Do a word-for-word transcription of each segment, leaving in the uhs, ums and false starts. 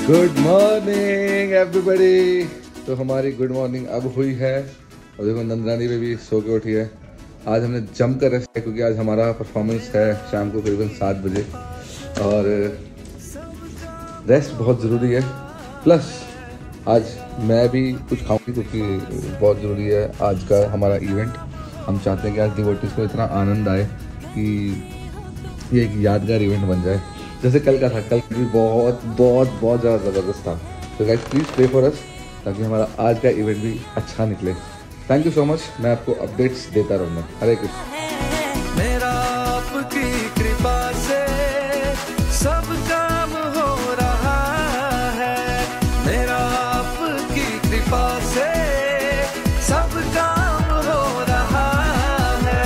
Good morning everybody. तो हमारी good morning अब हुई है और देखो नंदरानी भी, भी सो के उठी है। आज हमने जम कर रेस्ट किया क्योंकि आज हमारा परफॉर्मेंस है शाम को करीबन सात बजे और रेस्ट बहुत ज़रूरी है। प्लस आज मैं भी कुछ खाऊंगी क्योंकि बहुत ज़रूरी है आज का हमारा इवेंट। हम चाहते हैं कि आज डिवोटीज़ को इतना आनंद आए कि ये एक यादगार इवेंट बन जाए जैसे कल का था। कल भी बहुत बहुत बहुत ज़्यादा ज़बरदस्त था। तो guys please pray for us ताकि हमारा आज का इवेंट भी अच्छा निकले। Thank you so much. मैं आपको अपडेट्स देता रहूँगा। हरे कृष्ण। मेरा आपकी कृपा से सब काम हो रहा है। मेरा आपकी कृपा से सब काम हो रहा है।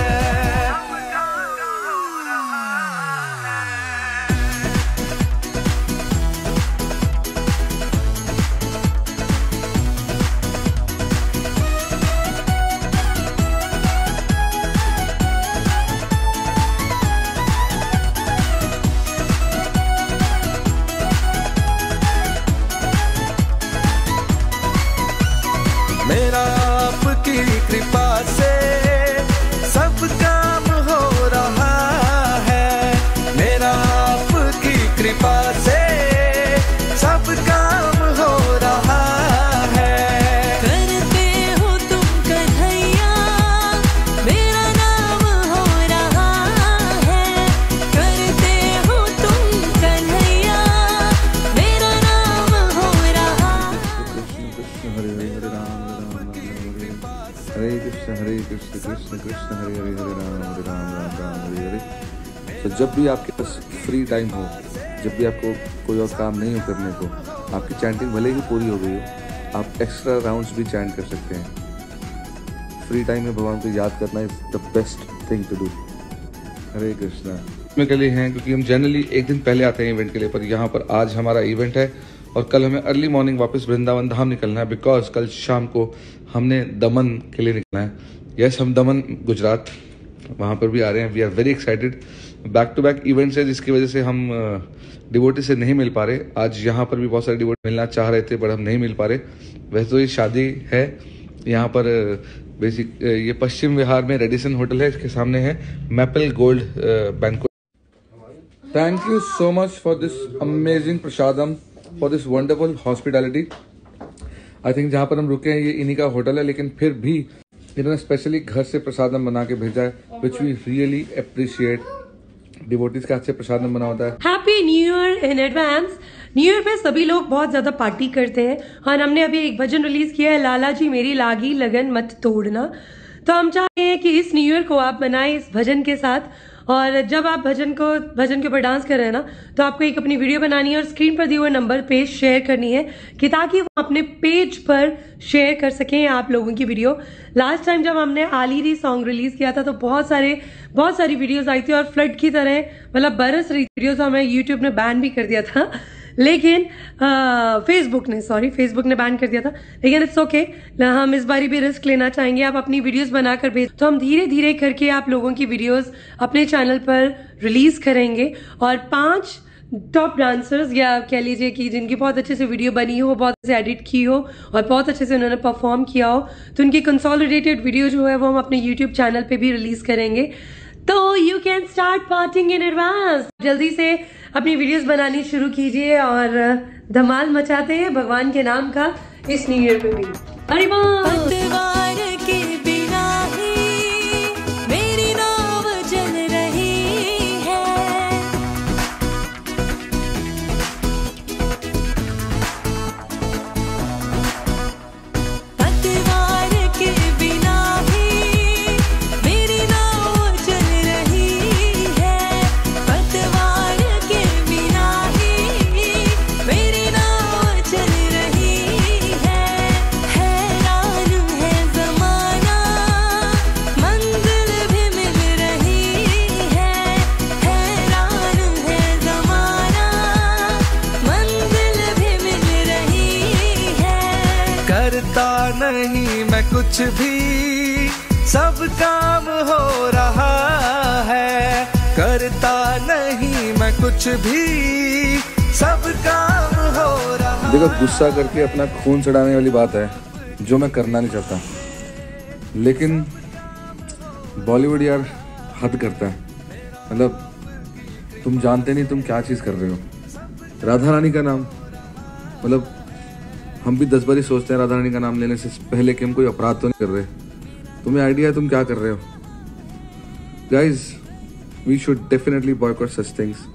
मेरा आपकी कृपा से सब काम हो रहा है। मेरा आपकी कृपा से सब काम हो रहा है। करते हो तुम कन्हैया, मेरा नाम हो रहा है। करते हो तुम कन्हैया, मेरा नाम हो रहा हरे कृष्ण हरे कृष्ण कृष्ण कृष्ण हरे हरे हरे राम हरे राम राम राम हरे हरे। तो जब भी आपके पास फ्री टाइम हो, जब भी आपको कोई और काम नहीं हो करने को, आपकी चैंटिंग भले ही पूरी हो गई हो, आप एक्स्ट्रा राउंड्स भी चैंट कर सकते हैं। फ्री टाइम में भगवान को याद करना is the best thing to do. Hare Krishna. में के लिए हैं क्योंकि हम जनरली एक दिन पहले आते हैं इवेंट के लिए, पर यहाँ पर आज हमारा इवेंट है और कल हमें अर्ली मॉर्निंग वापस वृंदावन धाम निकलना है बिकॉज कल शाम को हमने दमन के लिए निकलना है। यस, हम दमन गुजरात वहाँ पर भी आ रहे हैं। We are very excited. Back to back events है जिसकी वजह से हम डिवोटी से नहीं मिल पा रहे। आज यहाँ पर भी बहुत सारे डिवोटी मिलना चाह रहे थे पर हम नहीं मिल पा रहे। वैसे तो ये शादी है यहाँ पर बेसिक, ये पश्चिम विहार में रेडिसन होटल है, इसके सामने है Maple Gold banquet. Thank you so much for this amazing prasadam, for this wonderful hospitality. I think जहाँ पर हम रुके हैं ये इन्हीं का होटल है, लेकिन फिर भी इन्होंने स्पेशली घर से प्रसादम बना के भेजा है which we really appreciate. Devotees का अच्छे प्रसादम बना होता है। Happy new year in advance. New year पे सभी लोग बहुत ज्यादा पार्टी करते हैं और हमने अभी एक भजन रिलीज किया है, लाला जी मेरी लागी लगन मत तोड़ना। तो हम चाहते हैं कि इस न्यू ईयर को आप बनाएं इस भजन के साथ, और जब आप भजन को भजन के ऊपर डांस कर रहे हैं ना, तो आपको एक अपनी वीडियो बनानी है और स्क्रीन पर दिए हुए नंबर पे शेयर करनी है कि ताकि वो अपने पेज पर शेयर कर सकें आप लोगों की वीडियो। लास्ट टाइम जब हमने आलीरी सॉन्ग रिलीज किया था तो बहुत सारे बहुत सारी वीडियोस आई थी और फ्लड की तरह मतलब बरस रही वीडियोस। हमें यूट्यूब ने बैन भी कर दिया था, लेकिन फेसबुक ने सॉरी फेसबुक ने बैन कर दिया था, लेकिन इट्स ओके okay, हम इस बारी भी रिस्क लेना चाहेंगे। आप अपनी वीडियोस बनाकर भेज, तो हम धीरे धीरे करके आप लोगों की वीडियोस अपने चैनल पर रिलीज करेंगे। और पांच टॉप डांसर्स या कह लीजिए कि जिनकी बहुत अच्छे से वीडियो बनी हो, बहुत अच्छे से एडिट की हो और बहुत अच्छे से उन्होंने परफॉर्म किया हो, तो उनकी कंसोलिडेटेड वीडियो जो है वो हम अपने यूट्यूब चैनल पे भी रिलीज करेंगे। तो you can start partying in advance. जल्दी से अपनी वीडियोस बनानी शुरू कीजिए और धमाल मचाते हैं भगवान के नाम का इस न्यू ईयर पे भी। हरि बोल। के बिना ही मेरी नाव चल रही है। पतवार के बिना ही मेरी नाव चल रही है। पतवार के बिना ही मेरी नाव चल रही है। हैरान है ज़माना, मंजिल भी मिल रही है। हैरान है ज़माना, मंजिल भी मिल रही है। करता नहीं मैं कुछ भी, सब काम हो रहा है। करता नहीं मैं कुछ भी, सब काम हो रहा देखो, गुस्सा करके अपना खून चढ़ाने वाली बात है जो मैं करना नहीं चाहता, लेकिन बॉलीवुड यार हद करता है। मतलब तुम जानते नहीं तुम क्या चीज़ कर रहे हो। राधा रानी का नाम, मतलब हम भी दस बार ही सोचते हैं राधा रानी का नाम लेने से पहले कि हम कोई अपराध तो नहीं कर रहे। तुम्हें आइडिया है तुम क्या कर रहे हो? Guys, we should definitely boycott such things.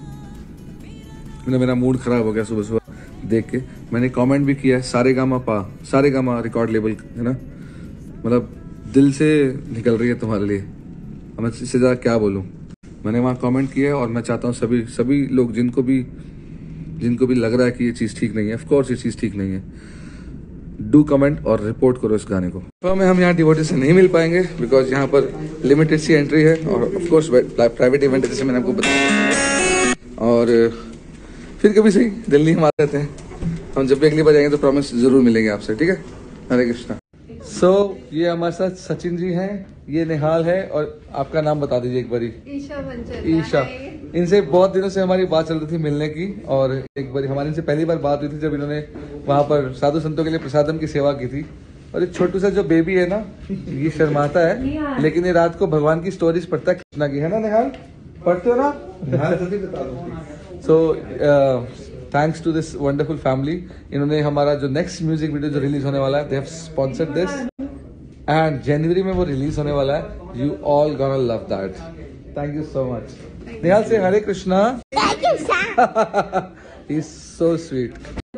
मेरा मूड खराब हो गया सुबह सुबह देख के। मैंने कमेंट भी किया है, सारे गामा पा सारे गामा रिकॉर्ड लेबल है ना, मतलब दिल से निकल रही है तुम्हारे लिए। अब मैं इससे ज़्यादा क्या बोलूँ। मैंने वहाँ कमेंट किया है और मैं चाहता हूँ सभी सभी लोग जिनको भी जिनको भी लग रहा है कि ये चीज़ ठीक नहीं है, ऑफ कोर्स ये चीज़ ठीक नहीं है, डू कमेंट और रिपोर्ट करो इस गाने को। तो हमें हम यहाँ डिवोटी से नहीं मिल पाएंगे बिकॉज यहाँ पर लिमिटेड सी एंट्री है और ऑफ कोर्स प्राइवेट इवेंट है, जैसे मैंने आपको बताया। और फिर कभी सही दिल्ली हम आ रहते हैं, हम जब भी अगली बार जाएंगे तो प्रॉमिस जरूर मिलेंगे आपसे, ठीक है? हरे कृष्णा। सो so, ये हमारे साथ सचिन जी हैं, ये निहाल है, और आपका नाम बता दीजिए एक बारी। ईशा बंचल। ईशा। इनसे बहुत दिनों से हमारी बात चल रही थी मिलने की, और एक बार हमारी इनसे पहली बार बात हुई थी जब इन्होंने वहाँ पर साधु संतों के लिए प्रसादम की सेवा की थी। और एक छोटू सा जो बेबी है ना, ये शर्माता है, लेकिन ये रात को भगवान की स्टोरीज पढ़ता है कृष्णा की, है ना निहाल? पढ़ते हो ना? So thanks to this wonderful family. इन्होंने हमारा जो नेक्स्ट म्यूजिक वीडियो जो रिलीज होने वाला है, they have sponsored this and जनवरी में वो रिलीज होने वाला है। You all gonna love that. Thank you so much. Nihal से Hare Krishna. He is so sweet.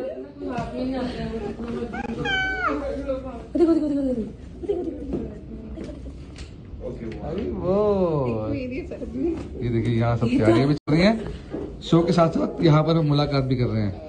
ये देखिए यहाँ सब तैयारियां भी चल रही हैं शो के साथ साथ, यहाँ पर हम मुलाकात भी कर रहे हैं।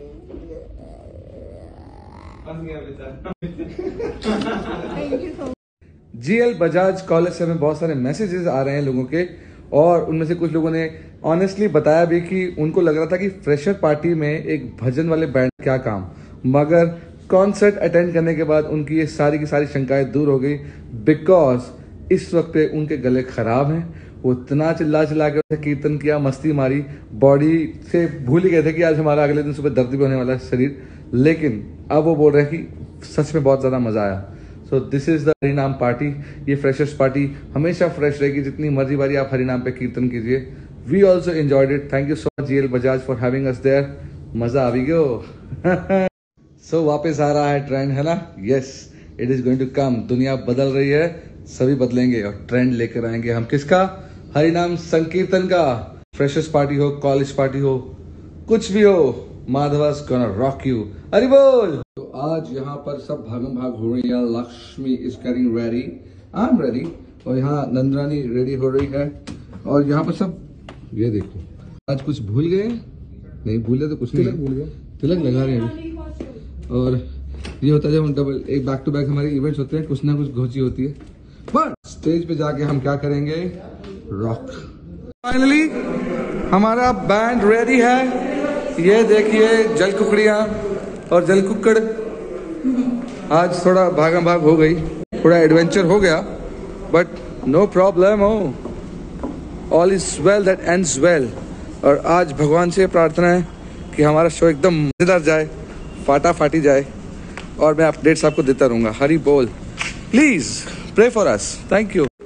जीएल बजाज कॉलेज से हमें बहुत सारे मैसेजेस आ रहे हैं लोगों के, और उनमें से कुछ लोगों ने ऑनेस्टली बताया भी कि उनको लग रहा था कि फ्रेशर पार्टी में एक भजन वाले बैंड क्या काम, मगर कॉन्सर्ट अटेंड करने के बाद उनकी ये सारी की सारी शंकाएं दूर हो गई। बिकॉज इस वक्त उनके गले खराब हैं। वो इतना चिल्ला चिल्ला के कीर्तन किया, मस्ती मारी, बॉडी से भूल ही गए थे कि आज हमारा अगले दिन सुबह दर्द भी होने वाला है शरीर, लेकिन अब वो बोल रहे हैं कि सच में बहुत ज़्यादा मज़ा आया। So this is the Harinam party. ये फ्रेशर्स पार्टी हमेशा फ्रेश रहेगी, जितनी मर्जी बारी आप हरिनाम पे कीर्तन कीजिए। We also enjoyed it. Thank you so much GL Bajaj for having us there. मज़ा आ भी गयो। सो वापस आ रहा है ट्रेंड, है ना? Yes, it is going to come. दुनिया बदल रही है, सभी बदलेंगे और ट्रेंड लेकर आएंगे हम। किसका? हरिनाम संकीर्तन का। फ्रेशर्स पार्टी हो, कॉलेज पार्टी हो, कुछ भी हो, माधवा's gonna rock you। हरि बोल। तो आज यहाँ पर सब भागम भाग हो रही है। Lakshmi is getting ready, I am ready, और यहाँ नंदरानी रेडी हो रही है, और यहाँ पर सब ये देखो, आज कुछ भूल गए? नहीं भूले तो कुछ नहीं, भूल गए, तिलक लगा रहे हैं। और ये होता है जब हम डबल एक बैक टू बैक हमारे इवेंट्स होते हैं, कुछ ना कुछ घोची होती है, बट स्टेज पे जाके हम क्या करेंगे? रॉक। फाइनली हमारा बैंड रेडी है। ये देखिए जल कुकड़ियाँ और जल कुक्कड़। आज थोड़ा भागम भाग हो गई, थोड़ा एडवेंचर हो गया, बट नो प्रॉब्लम हो, all is well that ends well. और आज भगवान से प्रार्थना है कि हमारा शो एकदम मजेदार जाए, फाटा फाटी जाए, और मैं अपडेट्स आपको देता रहूँगा। हरी बोल। Please pray for us. Thank you.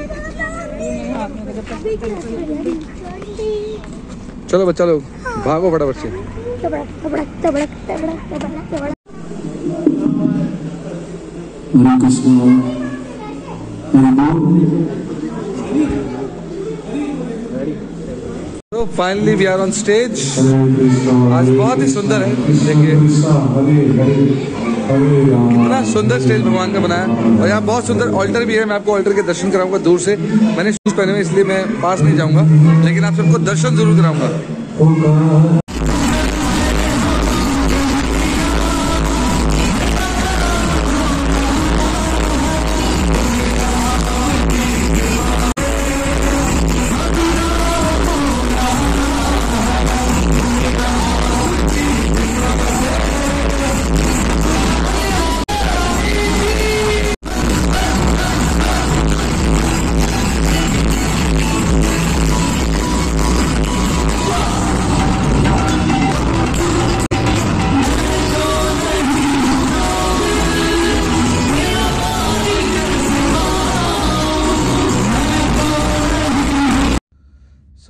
चलो बच्चा लोग भागो फटाफट से। हरे कृष्ण। तो finally we are on stage. आज बहुत ही सुंदर है, देखिए कितना सुंदर स्टेज भगवान का बनाया, और यहाँ बहुत सुंदर ऑल्टर भी है। मैं आपको ऑल्टर के दर्शन कराऊंगा दूर से। मैंने शूज पहने हुए इसलिए मैं पास नहीं जाऊंगा, लेकिन आप सबको दर्शन जरूर कराऊंगा।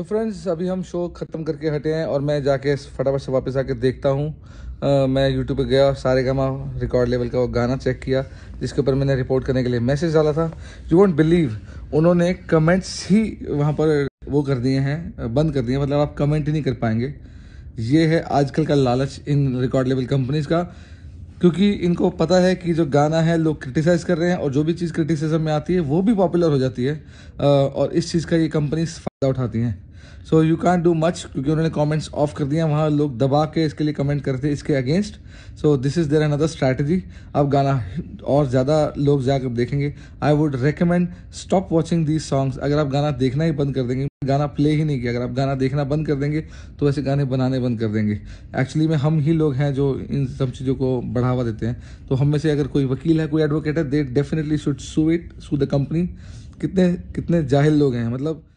सो फ्रेंड्स, अभी हम शो ख़त्म करके हटे हैं और मैं जाके फटाफट से वापस आके देखता हूँ। uh, मैं यूट्यूब पे गया, सारे गामा रिकॉर्ड लेवल का वो गाना चेक किया जिसके ऊपर मैंने रिपोर्ट करने के लिए मैसेज डाला था। यू वोंट बिलीव, उन्होंने कमेंट्स ही वहाँ पर वो कर दिए हैं, बंद कर दिए हैं, मतलब आप कमेंट ही नहीं कर पाएंगे। ये है आजकल का लालच इन रिकॉर्ड लेवल कंपनीज का, क्योंकि इनको पता है कि जो गाना है लोग क्रिटिसाइज़ कर रहे हैं और जो भी चीज़ क्रिटिसिज्म में आती है वो भी पॉपुलर हो जाती है, और इस चीज़ का ये कंपनीज फ़ायदा उठाती हैं। So you can do much, क्योंकि उन्होंने कमेंट्स ऑफ कर दिया, वहाँ लोग दबा के इसके लिए कमेंट करते हैं इसके against. So this is their another strategy. अब गाना और ज़्यादा लोग जाकर देखेंगे। I would recommend stop watching these songs. अगर आप गाना देखना ही बंद कर देंगे, गाना प्ले ही नहीं किया, अगर आप गाना देखना बंद कर देंगे तो ऐसे गाने बनाने बंद कर देंगे। एक्चुअली में हम ही लोग हैं जो इन सब चीज़ों को बढ़ावा देते हैं। तो हम में से अगर कोई वकील है, कोई एडवोकेट है, they definitely should sue it, sue the company. कितने कितने जाहिल लोग हैं, मतलब